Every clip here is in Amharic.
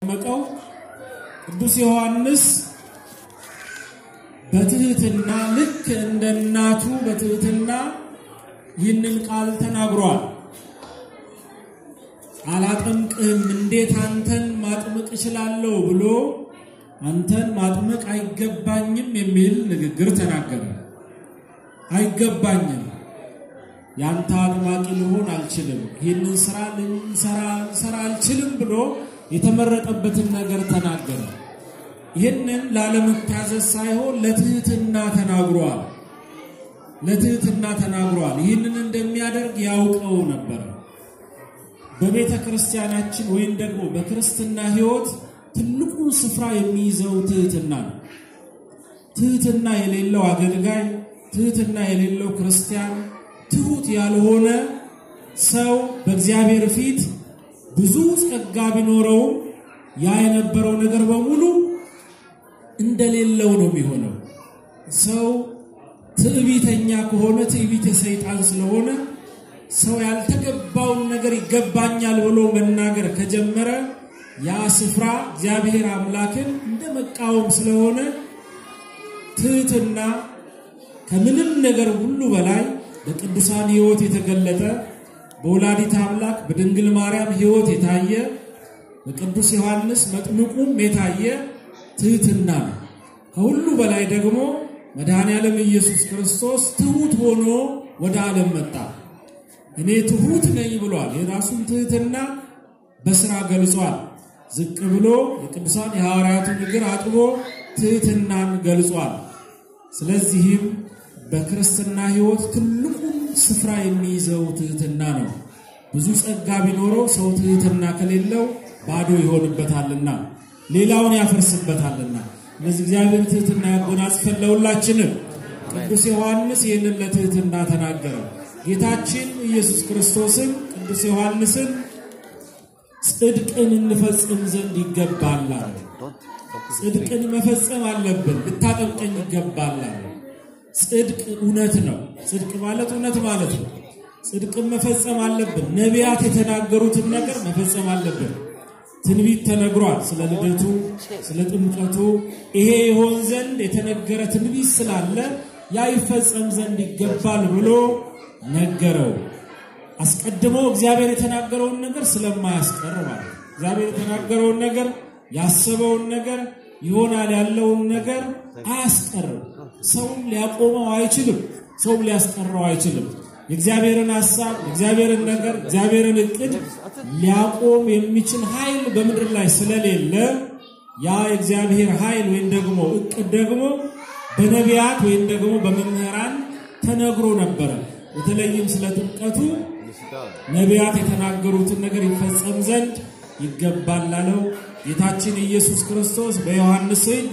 መቀው ቅዱስ ዮሐንስ በትህትና ልክ እንደናቱ በትህትና ይህንን ቃል ተናግሯል። አላጠምቅም እንዴት አንተን ማጥመቅ እችላለሁ ብሎ አንተን ማጥመቅ አይገባኝም የሚል ንግግር ተናገረ። አይገባኝም ያንተ አጥማቂ ልሆን አልችልም ይህንን ስራ አልችልም ብሎ የተመረጠበትን ነገር ተናገረ። ይህንን ላለመታዘዝ ሳይሆን ለትህትና ተናግሯል። ይህንን እንደሚያደርግ ያውቀው ነበር። በቤተ ክርስቲያናችን ወይም ደግሞ በክርስትና ሕይወት ትልቁ ስፍራ የሚይዘው ትህትና ነው። ትህትና የሌለው አገልጋይ፣ ትህትና የሌለው ክርስቲያን፣ ትሁት ያልሆነ ሰው በእግዚአብሔር ፊት ብዙ ጸጋ ቢኖረው ያ የነበረው ነገር በሙሉ እንደሌለው ነው የሚሆነው። ሰው ትዕቢተኛ ከሆነ ትዕቢት የሰይጣን ስለሆነ ሰው ያልተገባውን ነገር ይገባኛል ብሎ መናገር ከጀመረ ያ ስፍራ እግዚአብሔር አምላክን እንደመቃወም ስለሆነ ትህትና ከምንም ነገር ሁሉ በላይ በቅዱሳን ሕይወት የተገለጠ በወላዲተ አምላክ በድንግል ማርያም ሕይወት የታየ በቅዱስ ዮሐንስ መጥምቁም የታየ ትህትና ነው። ከሁሉ በላይ ደግሞ መድኃኔዓለም ኢየሱስ ክርስቶስ ትሁት ሆኖ ወደ ዓለም መጣ። እኔ ትሁት ነኝ ብሏል። የራሱን ትህትና በስራ ገልጿል። ዝቅ ብሎ የቅዱሳን የሐዋርያቱን እግር አጥቦ ትህትናን ገልጿል። ስለዚህም በክርስትና ሕይወት ትልቁ ስፍራ የሚይዘው ትህትና ነው። ብዙ ጸጋ ቢኖረው ሰው ትህትና ከሌለው ባዶ ይሆንበታልና ሌላውን ያፈርስበታልና ለዚህ እግዚአብሔር ትህትና ያጎናጽፈን ለሁላችንም። ቅዱስ ዮሐንስ ይህንን ለትህትና ተናገረ። ጌታችን ኢየሱስ ክርስቶስን ቅዱስ ዮሐንስን ጽድቅን እንፈጽም ዘንድ ይገባል። ጽድቅን መፈጸም አለብን፣ ልታጠምቀኝ ይገባል። ጽድቅ እውነት ነው። ጽድቅ ማለት እውነት ማለት ነው። ጽድቅን መፈጸም አለብን። ነቢያት የተናገሩትን ነገር መፈጸም አለብን። ትንቢት ተነግሯል ስለ ልደቱ ስለ ጥምቀቱ። ይሄ ይሆን ዘንድ የተነገረ ትንቢት ስላለ ያ ይፈጸም ዘንድ ይገባል ብሎ ነገረው። አስቀድሞ እግዚአብሔር የተናገረውን ነገር ስለማያስቀር ማለት እግዚአብሔር የተናገረውን ነገር ያሰበውን ነገር ይሆናል ያለውን ነገር አያስቀርም። ሰውም ሊያቆመው አይችልም፣ ሰውም ሊያስቀረው አይችልም። የእግዚአብሔርን ሐሳብ የእግዚአብሔርን ነገር እግዚአብሔርን እቅድ ሊያቆም የሚችል ኃይል በምድር ላይ ስለሌለ ያ የእግዚአብሔር ኃይል ወይም ደግሞ እቅድ ደግሞ በነቢያት ወይም ደግሞ በመምህራን ተነግሮ ነበር። በተለይም ስለ ጥምቀቱ ነቢያት የተናገሩትን ነገር ይፈጸም ዘንድ ይገባል አለው። ጌታችን ኢየሱስ ክርስቶስ በዮሐንስ እጅ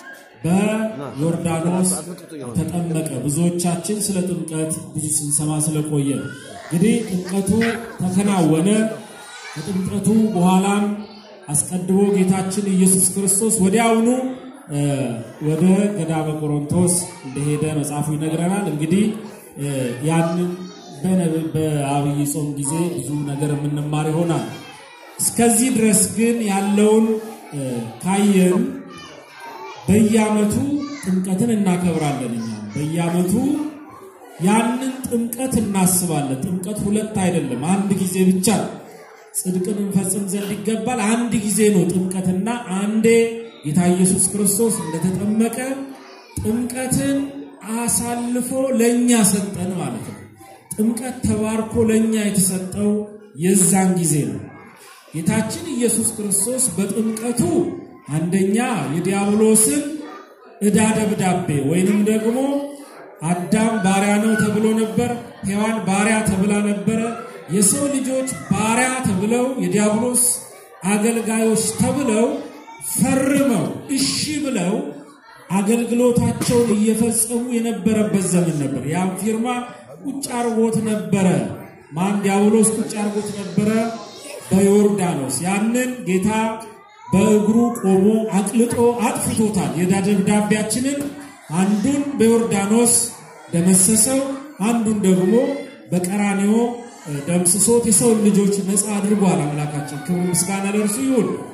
በዮርዳኖስ ተጠመቀ። ብዙዎቻችን ስለ ጥምቀት ብዙ ስንሰማ ስለቆየ እንግዲህ ጥምቀቱ ተከናወነ። ከጥምቀቱ በኋላም አስቀድሞ ጌታችን ኢየሱስ ክርስቶስ ወዲያውኑ ወደ ገዳመ ቆሮንቶስ እንደሄደ መጽሐፉ ይነግረናል። እንግዲህ ያንን በአብይ ጾም ጊዜ ብዙ ነገር የምንማር ይሆናል። እስከዚህ ድረስ ግን ያለውን ካየን በየዓመቱ ጥምቀትን እናከብራለን። በየዓመቱ ያንን ጥምቀት እናስባለን። ጥምቀት ሁለት አይደለም፣ አንድ ጊዜ ብቻ ጽድቅን እንፈጽም ዘንድ ይገባል። አንድ ጊዜ ነው ጥምቀትና አንዴ ጌታ ኢየሱስ ክርስቶስ እንደተጠመቀ ጥምቀትን አሳልፎ ለኛ ሰጠን ማለት ነው። ጥምቀት ተባርኮ ለኛ የተሰጠው የዛን ጊዜ ነው። ጌታችን ኢየሱስ ክርስቶስ በጥምቀቱ አንደኛ የዲያብሎስን ዕዳ ደብዳቤ ወይንም ደግሞ አዳም ባሪያ ነው ተብሎ ነበር፣ ሔዋን ባሪያ ተብላ ነበር። የሰው ልጆች ባሪያ ተብለው የዲያብሎስ አገልጋዮች ተብለው ፈርመው እሺ ብለው አገልግሎታቸውን እየፈጸሙ የነበረበት ዘመን ነበር። ያ ፊርማ ቁጭ አርጎት ነበረ። ማን? ዲያብሎስ ቁጭ አርጎት ነበረ በዮርዳኖስ። ያንን ጌታ በእግሩ ቆሞ አቅልጦ አጥፍቶታል። የዕዳ ደብዳቤያችንን አንዱን በዮርዳኖስ ደመሰሰው፣ አንዱን ደግሞ በቀራንዮ ደምስሶት የሰው ልጆች ነፃ አድርጓል። አምላካችን ክብር ምስጋና ለእርሱ ይሁን።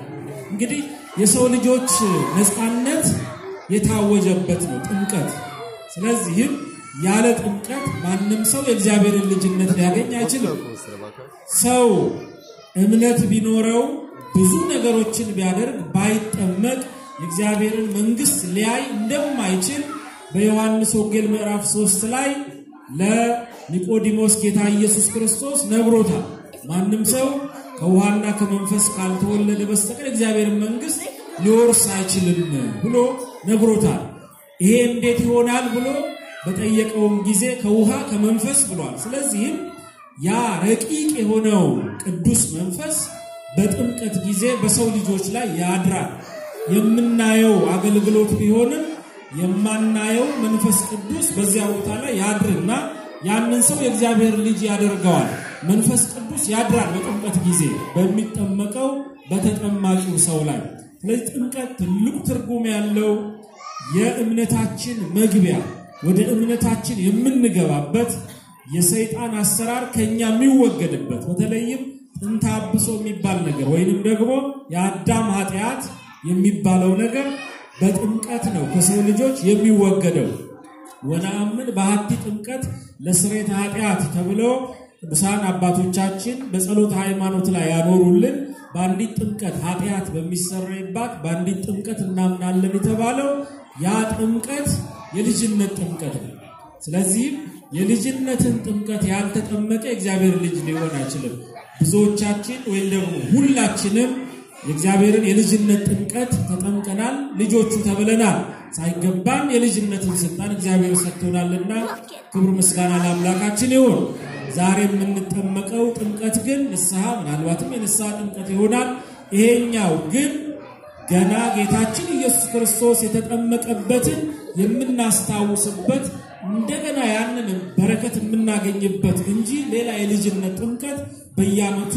እንግዲህ የሰው ልጆች ነፃነት የታወጀበት ነው ጥምቀት። ስለዚህ ያለ ጥምቀት ማንም ሰው የእግዚአብሔርን ልጅነት ሊያገኝ አይችልም። ሰው እምነት ቢኖረው ብዙ ነገሮችን ቢያደርግ ባይጠመቅ የእግዚአብሔርን መንግስት ሊያይ እንደማይችል በዮሐንስ ወንጌል ምዕራፍ 3 ላይ ለኒቆዲሞስ ጌታ ኢየሱስ ክርስቶስ ነግሮታል። ማንም ሰው ከውሃና ከመንፈስ ካልተወለደ በስተቀር የእግዚአብሔርን መንግስት ሊወርስ አይችልም ብሎ ነግሮታል። ይሄ እንዴት ይሆናል ብሎ በጠየቀውም ጊዜ ከውሃ ከመንፈስ ብሏል። ስለዚህ ያ ረቂቅ የሆነው ቅዱስ መንፈስ በጥምቀት ጊዜ በሰው ልጆች ላይ ያድራል። የምናየው አገልግሎት ቢሆንም የማናየው መንፈስ ቅዱስ በዚያ ቦታ ላይ ያድርና ያንን ሰው የእግዚአብሔር ልጅ ያደርገዋል። መንፈስ ቅዱስ ያድራል በጥምቀት ጊዜ በሚጠመቀው በተጠማቂው ሰው ላይ። ስለዚህ ጥምቀት ትልቅ ትርጉም ያለው የእምነታችን መግቢያ ወደ እምነታችን የምንገባበት የሰይጣን አሰራር ከኛ የሚወገድበት በተለይም ጥንተ አብሶ የሚባል ነገር ወይንም ደግሞ የአዳም ኃጢአት የሚባለው ነገር በጥምቀት ነው ከሰው ልጆች የሚወገደው። ወነአምን በሐቲ ጥምቀት ለስርየተ ኃጢአት ተብሎ ቅዱሳን አባቶቻችን በጸሎት ሃይማኖት ላይ ያኖሩልን በአንዲት ጥምቀት ኃጢአት በሚሰረይባት በአንዲት ጥምቀት እናምናለን የተባለው ያ ጥምቀት የልጅነት ጥምቀት ነው። ስለዚህ የልጅነትን ጥምቀት ያልተጠመቀ እግዚአብሔር ልጅ ሊሆን አይችልም። ብዙዎቻችን ወይ ደግሞ ሁላችንም የእግዚአብሔርን የልጅነት ጥምቀት ተጠምቀናል፣ ልጆቹ ተብለናል። ሳይገባን የልጅነትን ስልጣን እግዚአብሔር ሰጥቶናልና ክብር ምስጋና ለአምላካችን ይሁን። ዛሬ የምንጠመቀው ጥምቀት ግን ንስሐ ምናልባትም የንስሐ ጥምቀት ይሆናል። ይሄኛው ግን ገና ጌታችን ኢየሱስ ክርስቶስ የተጠመቀበትን የምናስታውስበት እንደገና ያንን በረከት የምናገኝበት እንጂ ሌላ የልጅነት ጥምቀት በየዓመቱ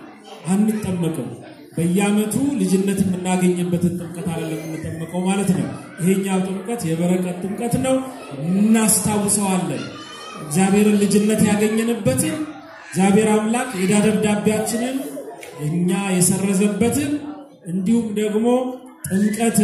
አንጠመቅም። በየዓመቱ ልጅነት የምናገኝበትን ጥምቀት አይደለም የምንጠመቀው ማለት ነው። ይሄኛው ጥምቀት የበረከት ጥምቀት ነው። እናስታውሰዋለን እግዚአብሔርን ልጅነት ያገኘንበትን እግዚአብሔር አምላክ የዕዳ ደብዳቤያችንን እኛ የሰረዘበትን እንዲሁም ደግሞ ጥምቀት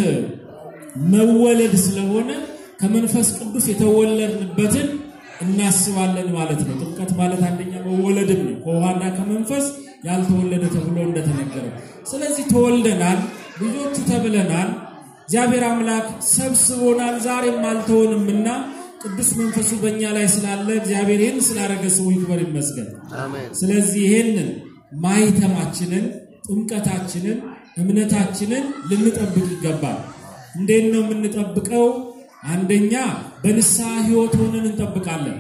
መወለድ ስለሆነ ከመንፈስ ቅዱስ የተወለድንበትን እናስባለን ማለት ነው። ጥምቀት ማለት አንደኛ መወለድም ነው ከውሃና ከመንፈስ ያልተወለደ ተብሎ እንደተነገረ። ስለዚህ ተወልደናል፣ ልጆቹ ተብለናል። እግዚአብሔር አምላክ ሰብስቦናል፣ ዛሬም አልተወንምና ቅዱስ መንፈሱ በእኛ ላይ ስላለ እግዚአብሔር ይህን ስላደረገ ስሙ ይክበር ይመስገን። አሜን። ስለዚህ ይሄንን ማይተማችንን ጥምቀታችንን እምነታችንን ልንጠብቅ ይገባል። እንዴት ነው የምንጠብቀው? አንደኛ በንስሐ ሕይወት ሆነን እንጠብቃለን።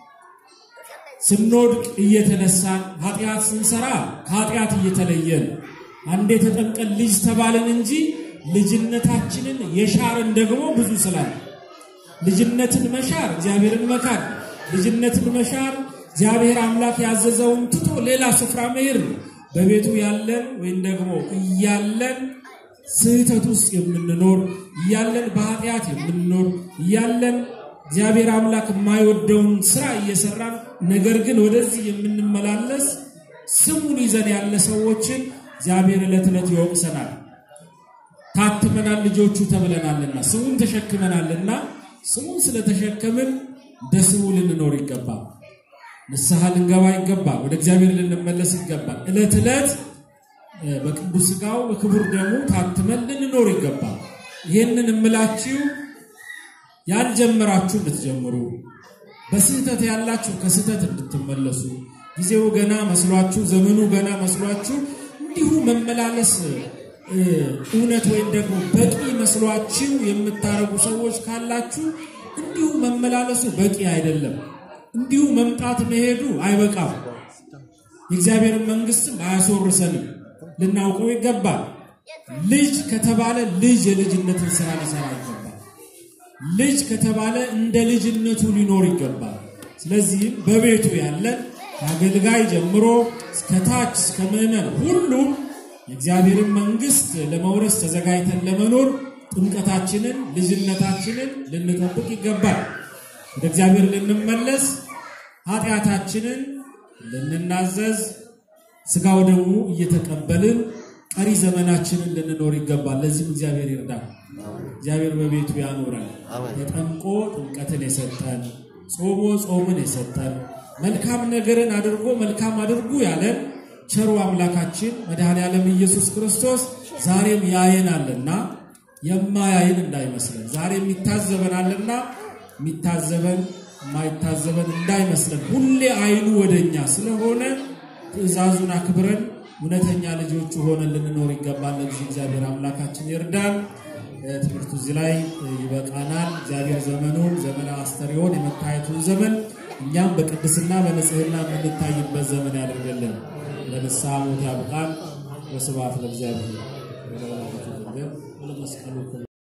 ስንወድቅ እየተነሳን ኃጢአት ስንሰራ ከኃጢአት እየተለየን አንዴ ተጠምቀን ልጅ ተባለን እንጂ ልጅነታችንን የሻርን ደግሞ ብዙ ስላለ ልጅነትን መሻር እግዚአብሔርን መካድ፣ ልጅነትን መሻር እግዚአብሔር አምላክ ያዘዘውን ትቶ ሌላ ስፍራ መሄድ ነው። በቤቱ ያለን ወይም ደግሞ እያለን ስህተት ውስጥ የምንኖር እያለን በኃጢአት የምንኖር እያለን እግዚአብሔር አምላክ የማይወደውን ስራ እየሰራን ነገር ግን ወደዚህ የምንመላለስ ስሙን ይዘን ያለ ሰዎችን እግዚአብሔር ዕለት ዕለት ይወቅሰናል። ታትመናል፣ ልጆቹ ተብለናልና ስሙን ተሸክመናልና ስሙን ስለተሸከምን በስሙ ልንኖር ይገባል። ንስሐ ልንገባ ይገባል። ወደ እግዚአብሔር ልንመለስ ይገባል። ዕለት ዕለት በቅዱስ ሥጋው በክቡር ደሙ ታትመን ልንኖር ይገባል። ይሄንን እምላችሁ ያልጀመራችሁ እንድትጀምሩ፣ በስህተት ያላችሁ ከስህተት እንድትመለሱ፣ ጊዜው ገና መስሏችሁ ዘመኑ ገና መስሏችሁ እንዲሁ መመላለስ እውነት ወይም ደግሞ በቂ መስሏችሁ የምታረጉ ሰዎች ካላችሁ እንዲሁ መመላለሱ በቂ አይደለም። እንዲሁ መምጣት መሄዱ አይበቃም። የእግዚአብሔር መንግስትም አያስወርሰንም። ልናውቀው ይገባል። ልጅ ከተባለ ልጅ የልጅነትን ስራ ሊሰራ ይገባል። ልጅ ከተባለ እንደ ልጅነቱ ሊኖር ይገባል። ስለዚህ በቤቱ ያለ ከአገልጋይ ጀምሮ እስከ ታች እስከ ምዕመን ሁሉም የእግዚአብሔርን መንግስት ለመውረስ ተዘጋጅተን ለመኖር ጥምቀታችንን ልጅነታችንን ልንጠብቅ ይገባል። ወደ እግዚአብሔር ልንመለስ ኃጢአታችንን ልንናዘዝ ስጋው ደግሞ እየተቀበልን ቀሪ ዘመናችንን ልንኖር ይገባል ለዚህ እግዚአብሔር ይርዳን እግዚአብሔር በቤቱ ያኖራል ተጠምቆ ጥምቀትን የሰጠን ጾሞ ጾምን የሰጠን መልካም ነገርን አድርጎ መልካም አድርጉ ያለን ቸሩ አምላካችን መድኃኔዓለም ኢየሱስ ክርስቶስ ዛሬም ያየናልና የማያየን እንዳይመስለን ዛሬም ይታዘበናልና የሚታዘበን ማይታዘበን እንዳይመስለን ሁሌ አይኑ ወደኛ ስለሆነ ትእዛዙን አክብረን እውነተኛ ልጆቹ ሆነን ልንኖር ይገባል እግዚአብሔር አምላካችን ይርዳን ትምህርቱ እዚህ ላይ ይበቃናል እግዚአብሔር ዘመኑን ዘመነ አስተሪዮን የመታየቱን ዘመን እኛም በቅድስና በንጽህና የምንታይበት ዘመን ያድርግልን ለንስሐ ሞት ያብቃን ወስብሐት ለእግዚአብሔር ወለወላዲቱ ድንግል ወለመስቀሉ